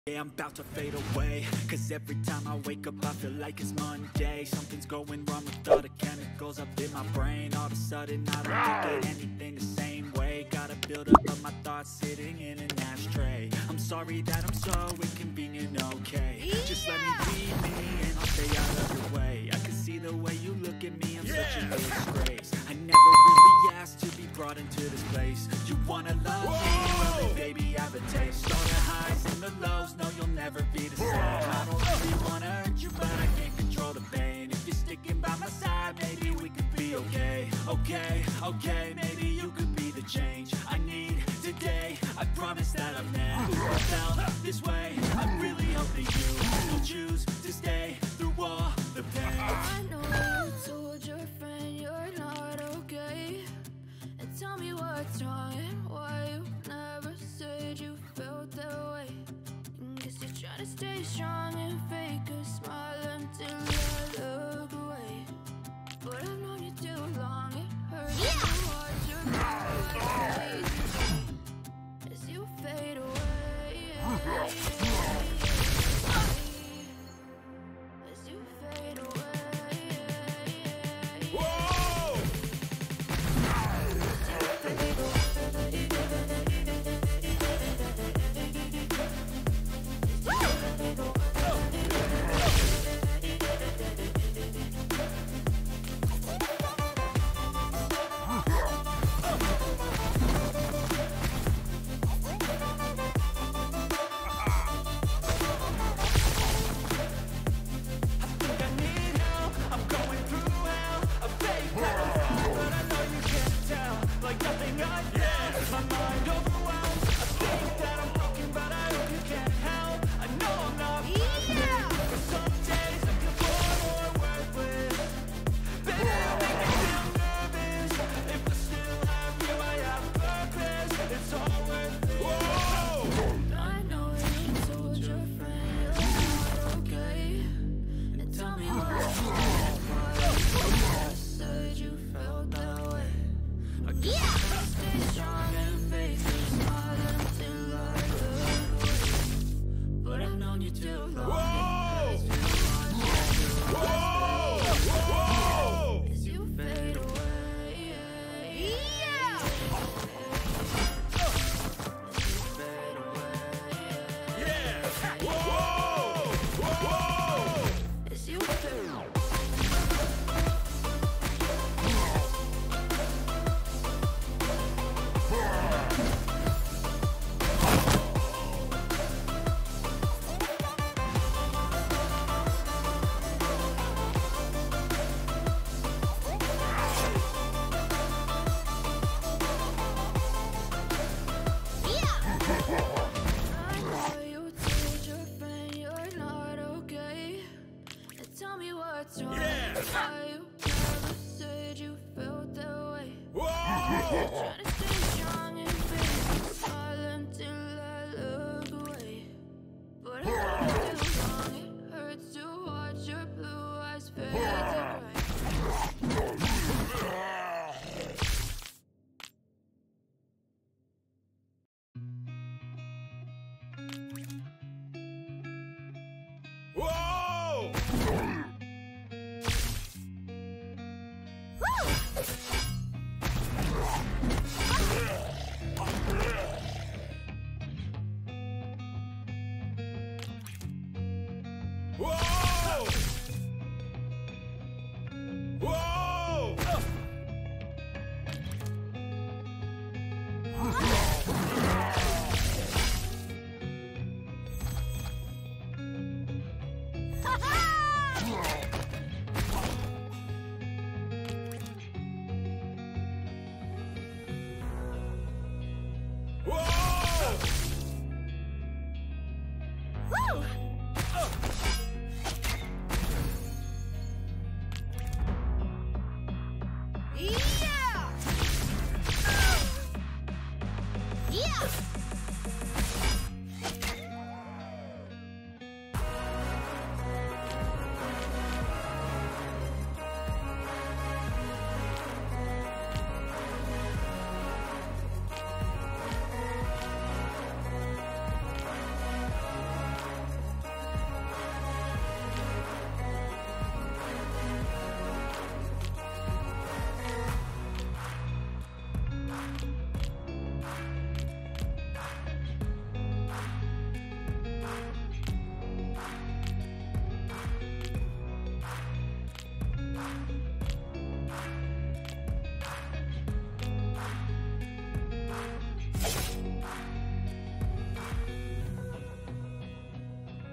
Yeah, I'm about to fade away, cause every time I wake up I feel like it's Monday. Something's going wrong with all the chemicals up in my brain. All of a sudden I don't look at anything the same way. Got a buildup of my thoughts sitting in an ashtray. I'm sorry that I'm so inconvenient, okay? Just let me be me and I'll stay out of your way. I can see the way you look at me, I'm such a disgrace. I never really asked to be brought into this place. You wanna love me? Well then baby I have a taste. All the highs and the lows, no you'll never be the same. I don't really wanna hurt you but I can't control the pain. If you're sticking by my side, maybe we could be okay. Okay, maybe you could be the change I need today. I promise that I've never felt this way. I really hope that you will choose to stay through all the pain. I know you told your friend you're not okay, and tell me what's wrong and why you never said you felt that way. Guess you're trying to stay strong and fake a smile until I look away. But I've known you too long, it hurts to watch your eyes as you fade away. As you fade away. Whoa!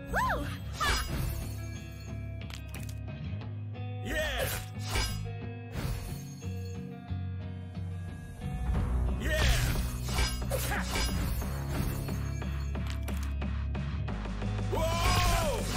Woo! Ha! Yeah! Yeah! Whoa!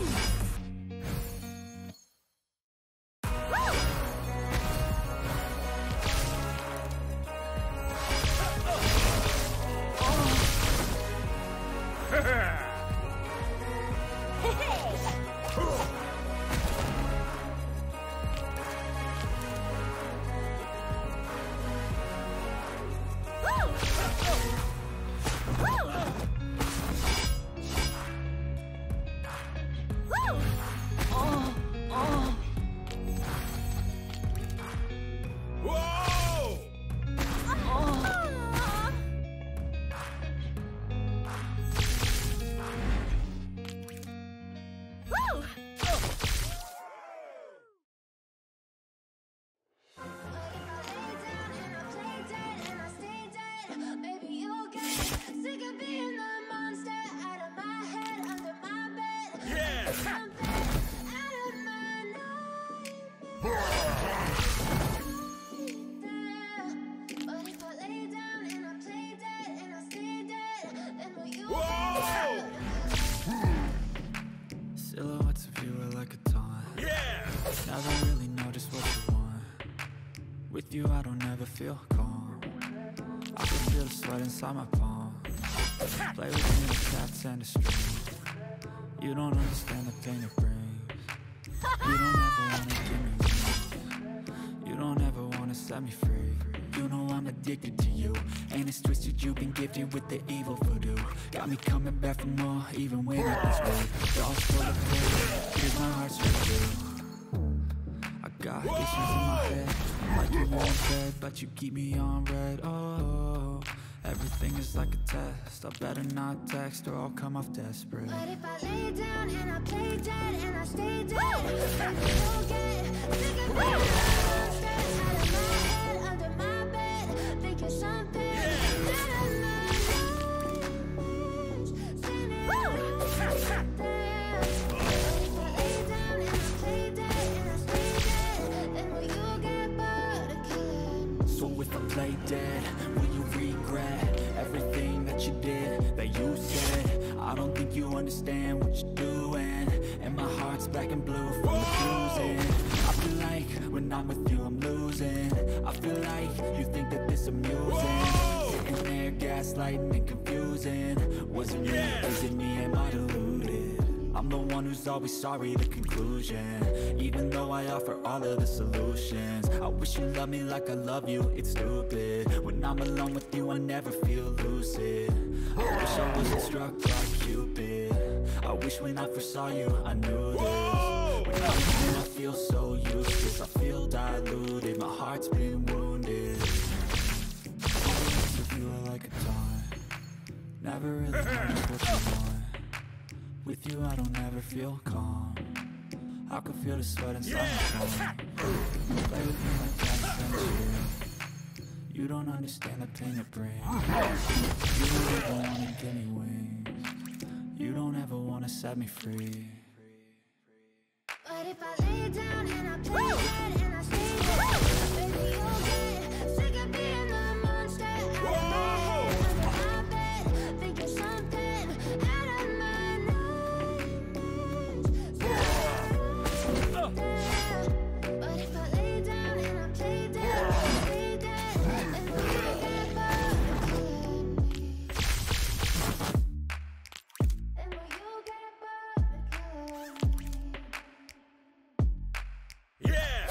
Silhouettes of you are like a taunt. Yeah! Never really know just what you want. With you I don't ever feel calm. I can feel the sweat inside my palm. Play with me like cats and a string. You don't understand the pain it brings. You don't ever wanna give me wings. You don't ever wanna set me free. You know I'm addicted to you, and it's twisted, you've been gifted with the evil voodoo. Got me coming back for more, even when it was weak. Dolls full of pain, here's my heart straight through. I got issues in my head, like you won't bed, but you keep me on red. Oh, everything is like a test. I better not text or I'll come off desperate. But if I lay down and I play dead and I stay dead, maybe you'll get sick of being the monster out of my head, under my bed, thinking something out of my nightmares. Standing right there. But if I lay down and I play dead and I stay dead, then will you get bored of killing me? So if I play dead, will you regret everything that you did, that you said? I don't think you understand what you're doing, and my heart's black and blue from the bruising. I feel like when I'm with you I'm losing. I feel like you think that this amusing. Sitting there gaslighting and confusing. Was it me? Is it me? Am I deluded? I'm the one who's always sorry, the conclusion. Even though I offer all of the solutions, I wish you loved me like I love you, it's stupid. When I'm alone with you I never feel lucid. I wish I wasn't struck by Cupid. I wish when I first saw you I knew this. When I'm with you I feel so useless, I feel diluted, my heart's been wounded. Silhouettes of you are like a taunt. Never really know just what you want. With you I don't ever feel calm. I can feel the sweat inside my palm. Play with me like cats and shit. You don't understand the pain it brings. You don't ever wanna give me wings. You don't ever wanna set me free. But if I lay down and I play dead and I stay dead, baby you'll get sick of being the monster out of my head, under my bed, thinking something out of my nightmares. But if I lay down and I play dead and I stay dead, then will you get bored of killing me? Then will you get bored of killing me? Yeah!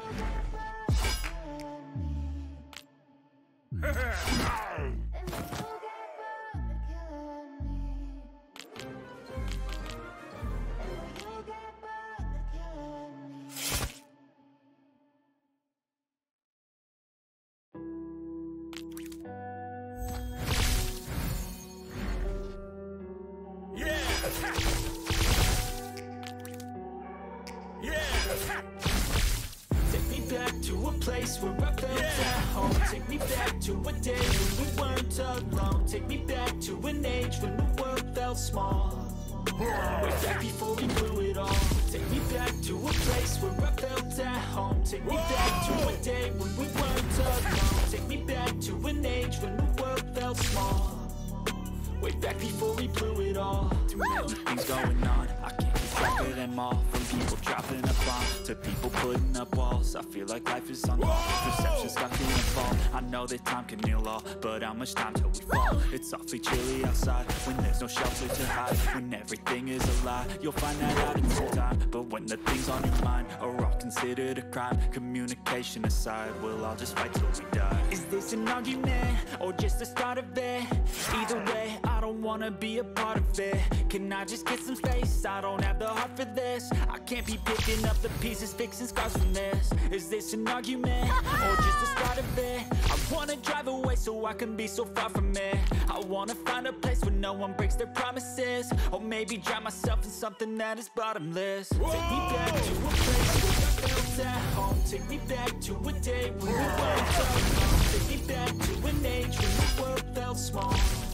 Take me back to a place where I felt at home. Take me back to a day when we weren't alone. Take me back to an age when the world felt small. Way back before we blew it all. Take me back to a place where I felt at home. Take me back to a day when we weren't alone. Take me back to an age when the world felt small. Way back before we blew it all. Too many things going on, I can't keep track of them all. From people dropping a bomb to people putting up walls, I feel like life is on hold. Perception's got me involved. I know that time can heal all, but how much time till we fall? It's awfully chilly outside when there's no shelter to hide. When everything is a lie, you'll find that out in some time. But when the things on your mind are all considered a crime, communication aside, we'll all just fight till we die. Is this an argument or just the start of it? Either way, I don't wanna be a part of it. Can I just get some space? I don't have the heart for this. I can't be picking up the pieces, fixing scars from this. Is this an argument or just the start of it? I wanna drive away so I can be so far from it. I wanna find a place where no one breaks their promises, or maybe drown myself in something that is bottomless. Take me back to a place where I felt at home. Take me back to a day when we weren't alone. Take me back to an age when the world felt small.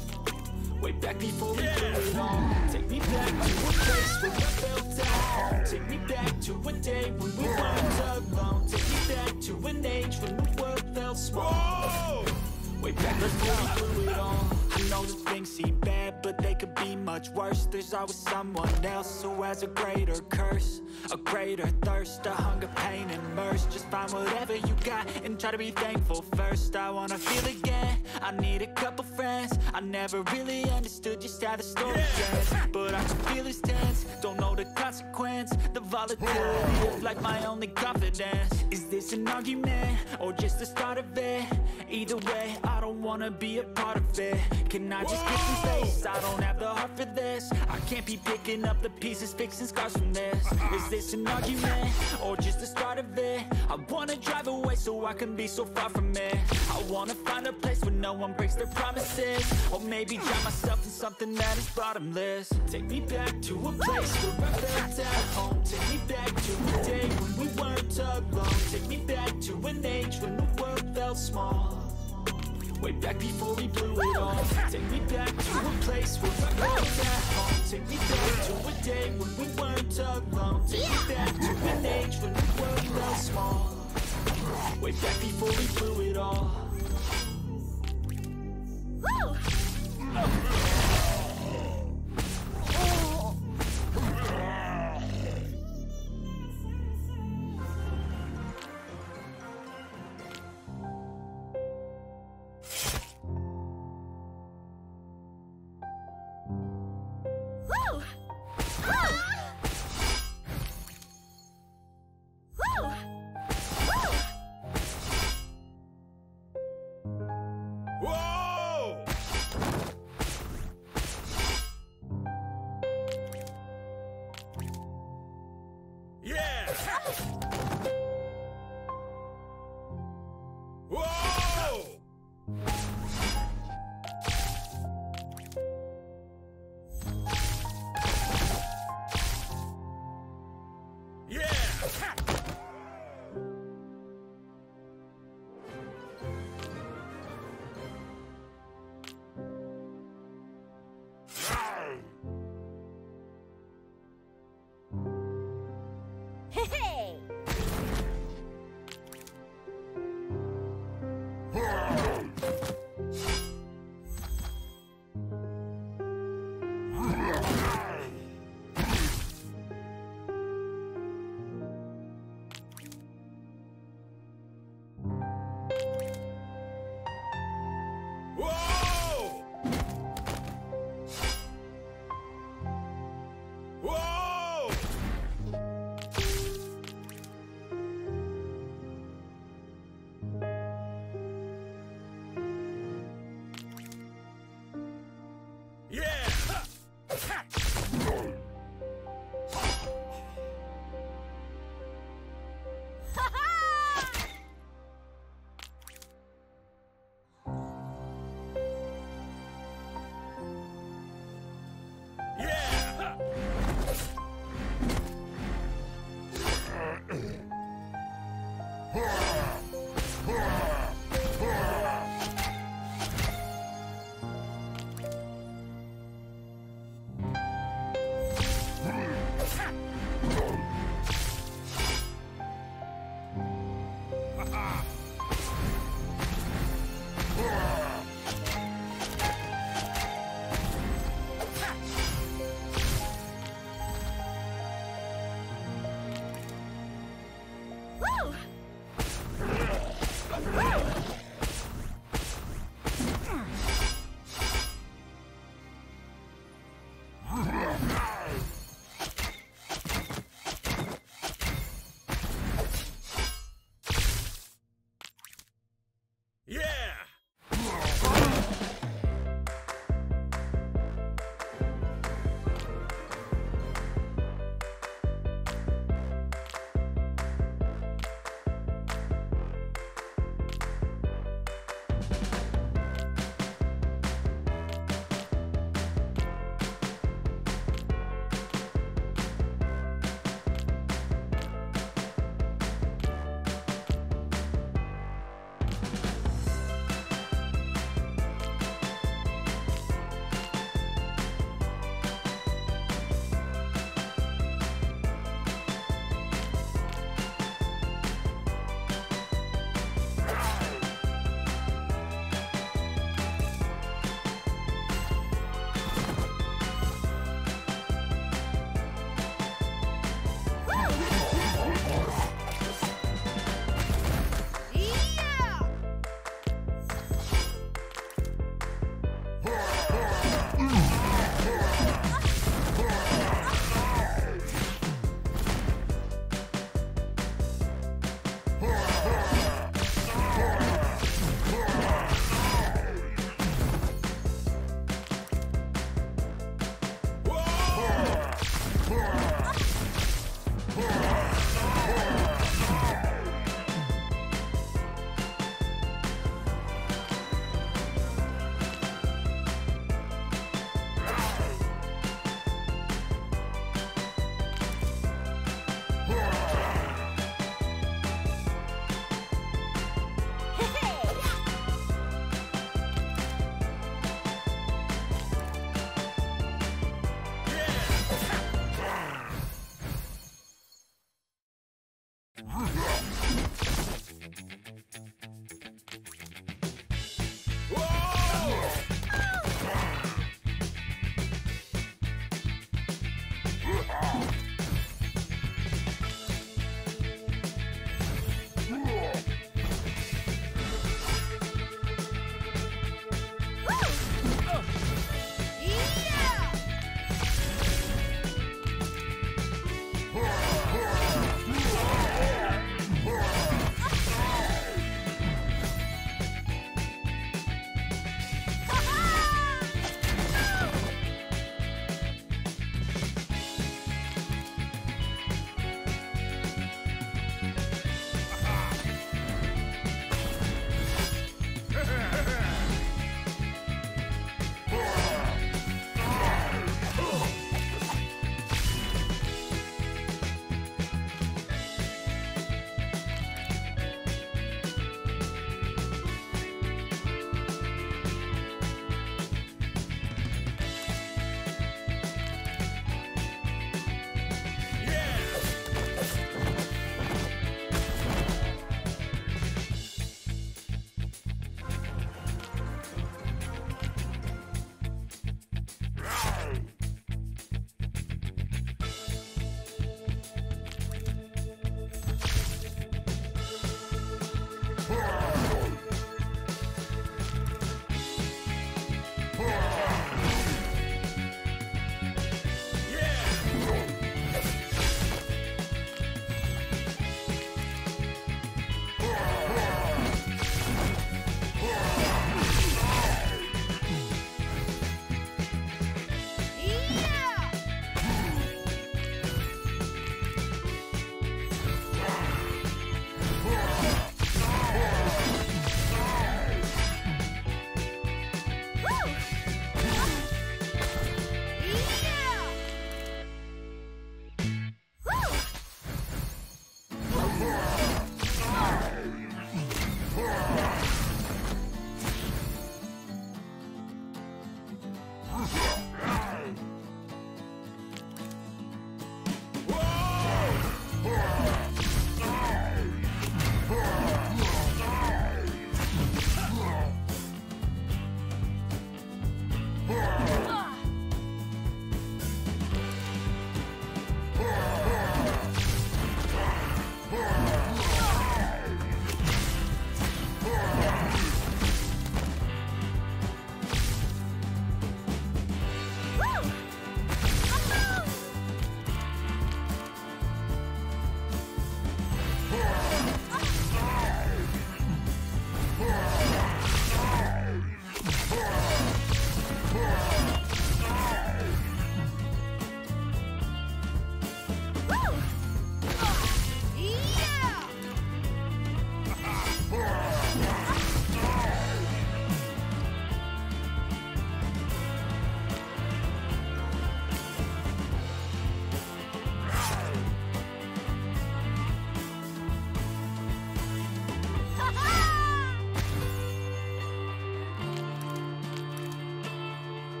Way back before we blew it all. Take me back to a place where I felt at home. Take me back to a day when we weren't alone. Take me back to an age when the world felt small. Way back before we blew it all. I know that things seem bad, but they could be much worse. There's always someone else who has a greater curse, a greater thirst, a hunger, pain, and mercy. Just find whatever you got and try to be thankful first. I wanna feel again, I need a couple friends. I never really understood just how the story ends, but I can feel it's tense, don't know the consequence. The volatility of like my only confidence. Is this an argument or just the start of it? Either way, I don't wanna be a part of it. Can I just get some space? I don't have the heart for this. I can't be picking up the pieces, fixing scars from this. Is this an argument or just the start of it? I wanna drive away so I can be so far from it. I wanna find a place where no one breaks their promises, or maybe drown myself in something that is bottomless. Take me back to a place where I felt at home. Take me back to a day when we weren't alone. Take me back to an age when the world felt small. Way back before we blew it all. Take me back to a place where I felt at home. Take me back to a day when we weren't alone. Take me back to an age when the world felt small. Way back before we blew it all.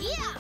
Yeah!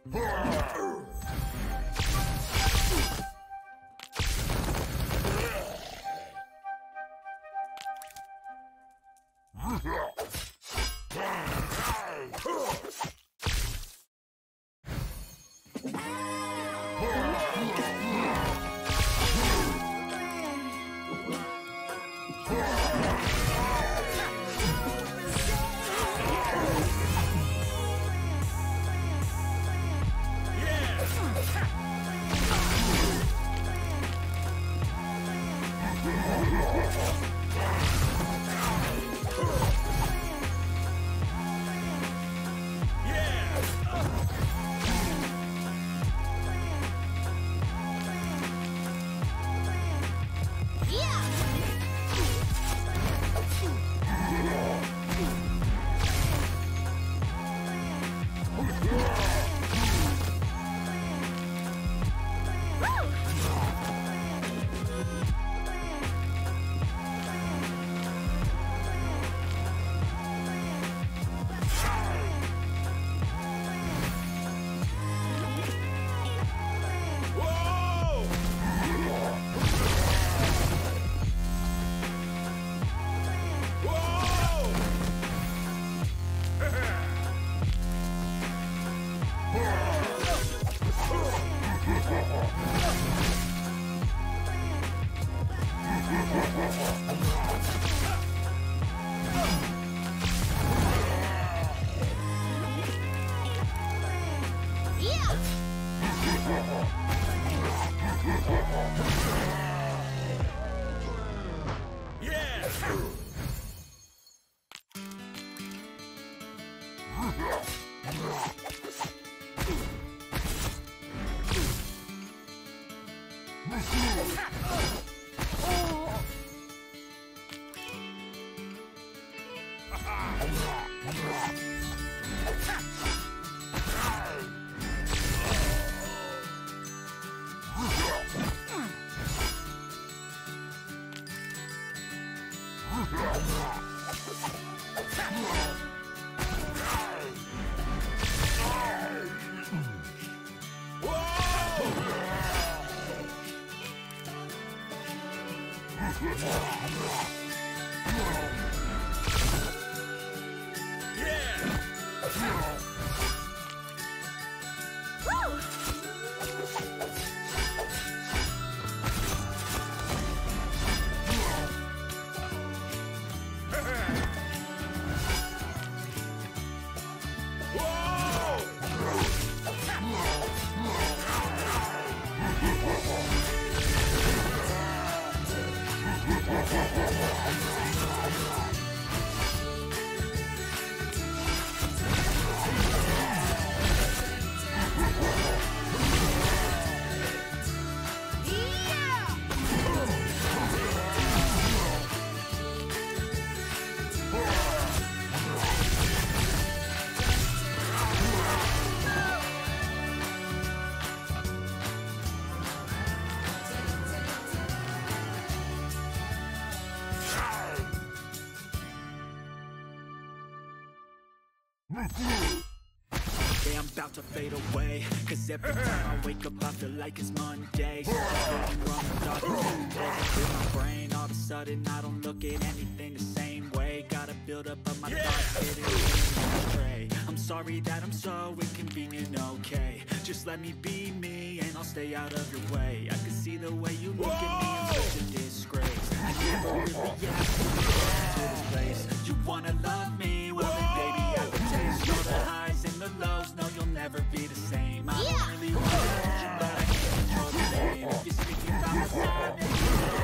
Yeah, I'm about to fade away, cause every time I wake up I feel like it's Monday. Something's going wrong with all the chemicals in my brain. All of a sudden I don't look at anything the same way. Gotta build up of my thoughts, hidden in the tray. I'm sorry that I'm so inconvenient, okay. Just let me be me and I'll stay out of your way. I can see the way you look at me, I'm such a disgrace. I never really asked you to come to this place. You wanna love me? Well then baby I will taste all the highs and the lows. No, you'll never be the same. I don't really want to hurt you, but I can't control the pain. If you're speaking about my side, then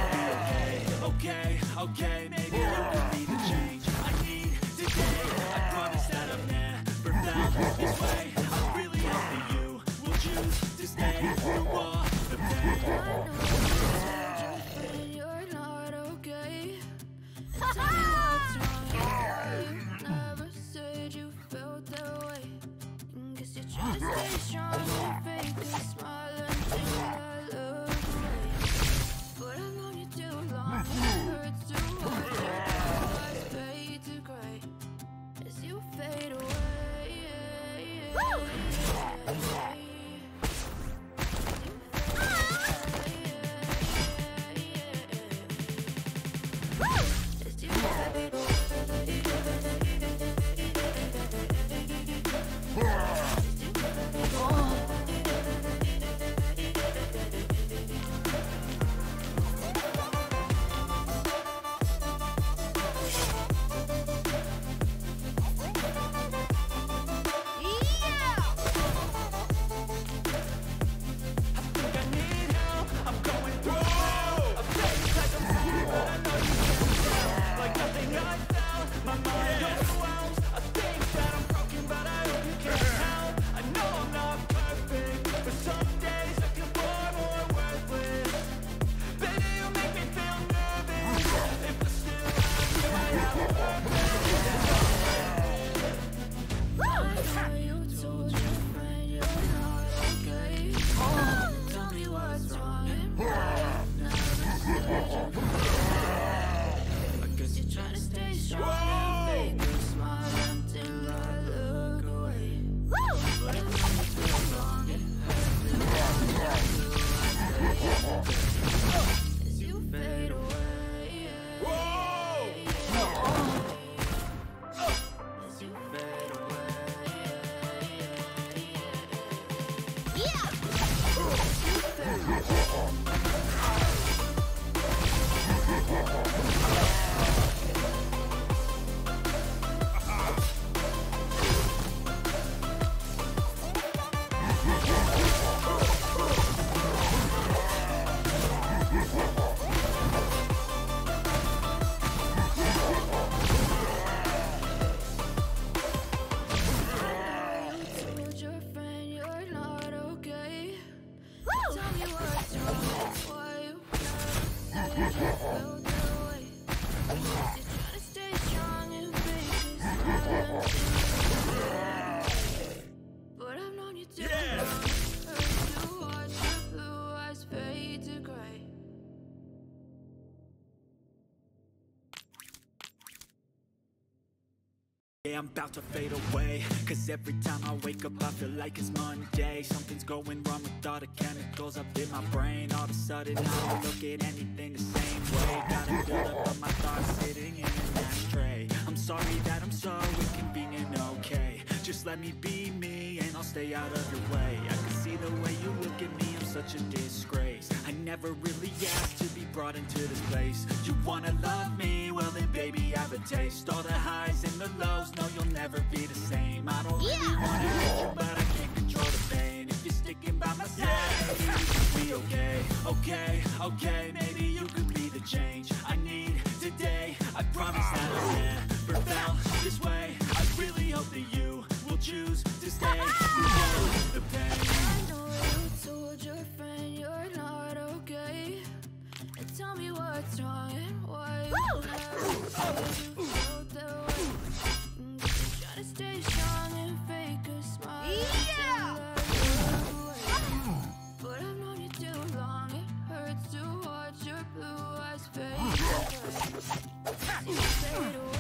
you'll be okay. Okay, maybe you could be the change I need today. I promise that I've never felt this way. I really hope that you will choose to stay through all the pain. You're not okay. And tell me what's wrong. You never said you felt that way. Guess you're trying to stay strong and fake a smile until I look away. But I've known you too long. It hurts to watch your eyes fade to gray as you fade away. Yeah, I'm about to fade away, cause every time I wake up I feel like it's Monday. Something's going wrong with all the chemicals up in my brain. All of a sudden I don't look at anything the same way. Gotta build up all my thoughts sitting in an ashtray. I'm sorry that I'm so inconvenient, okay. Just let me be me and I'll stay out of your way. I can see the way you look at me, I'm such a disgrace. I never really asked to be brought into this place. You wanna love me? Well then baby I have a taste. All the highs and the lows, no you'll never be the same. I don't really wanna hurt you but I can't control the pain. If you're sticking by my side, maybe you could be okay. Okay, okay, maybe you could be the change I need today. I promise that I'll never felt this way. I really hope that you will choose to stay through the pain. I know you told your friend you're not okay, and tell me what's wrong and why you never said you felt that way. Guess you're trying to stay strong and fake a smile until I look away. But I've known you too long, it hurts to watch your blue eyes fade away. You fade away.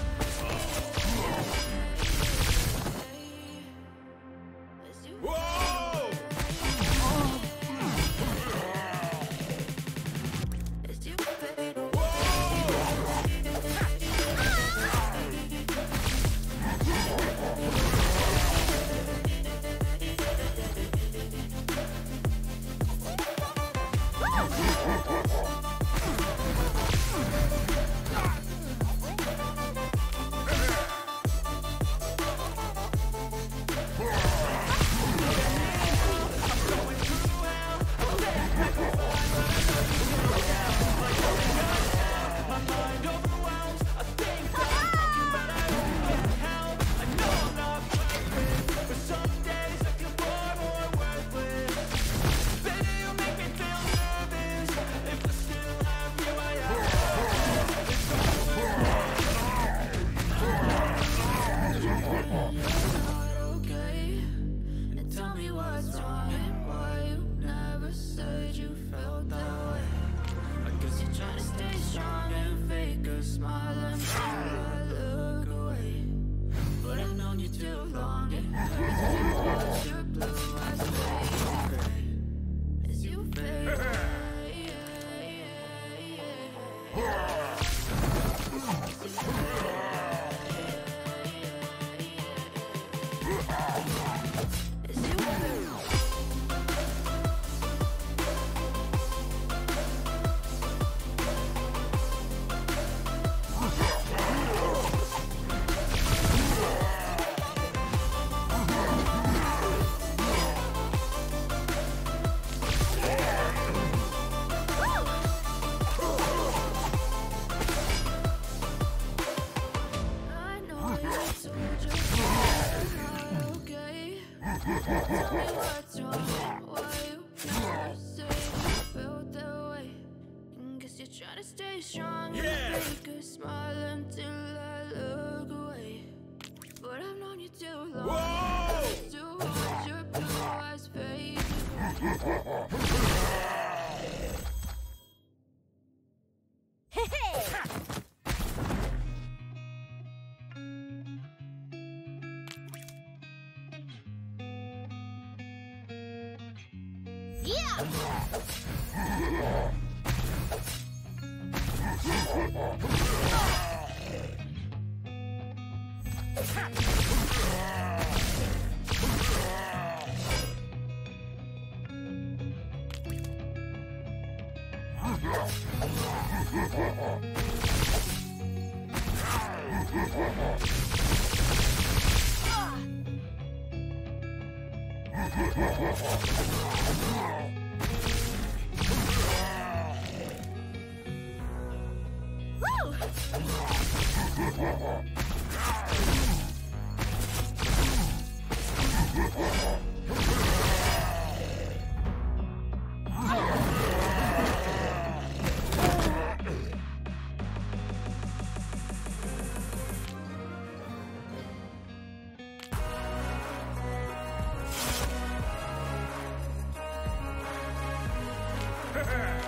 Ha